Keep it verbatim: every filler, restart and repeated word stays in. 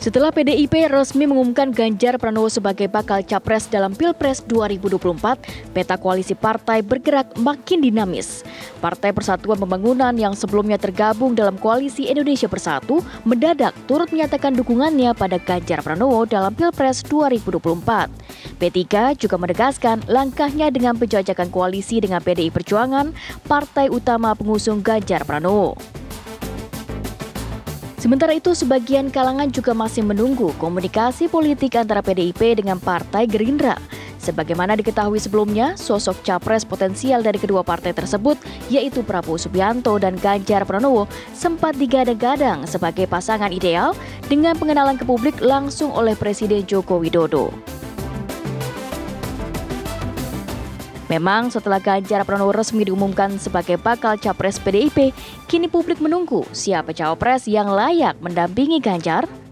Setelah P D I P resmi mengumumkan Ganjar Pranowo sebagai bakal capres dalam Pilpres dua ribu dua puluh empat, peta koalisi partai bergerak makin dinamis. Partai Persatuan Pembangunan yang sebelumnya tergabung dalam koalisi Indonesia Bersatu mendadak turut menyatakan dukungannya pada Ganjar Pranowo dalam Pilpres dua ribu dua puluh empat. P tiga juga menegaskan langkahnya dengan penjajakan koalisi dengan P D I Perjuangan, partai utama pengusung Ganjar Pranowo. Sementara itu, sebagian kalangan juga masih menunggu komunikasi politik antara P D I P dengan Partai Gerindra. Sebagaimana diketahui sebelumnya, sosok capres potensial dari kedua partai tersebut, yaitu Prabowo Subianto dan Ganjar Pranowo, sempat digadang-gadang sebagai pasangan ideal dengan pengenalan ke publik langsung oleh Presiden Joko Widodo. Memang setelah Ganjar Pranowo resmi diumumkan sebagai bakal capres P D I P, kini publik menunggu siapa cawapres yang layak mendampingi Ganjar.